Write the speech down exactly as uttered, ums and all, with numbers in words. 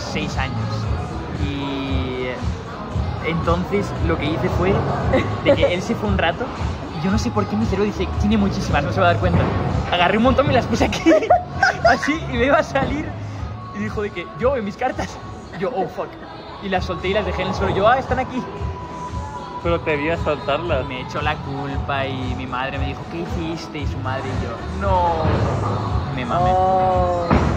seis años. Y entonces lo que hice fue de que él se fue un rato y yo no sé por qué mi cerebro dice, tiene muchísimas, no se va a dar cuenta. Agarré un montón, me las puse aquí, así, y me iba a salir. Y dijo de que, yo, en mis cartas. Y yo, oh, fuck. Y las solté y las dejé en el suelo. Yo, ah, están aquí. Pero te vi a soltarlas. Me echó la culpa y mi madre me dijo, ¿qué hiciste? Y su madre y yo, no. Me mamé. Oh.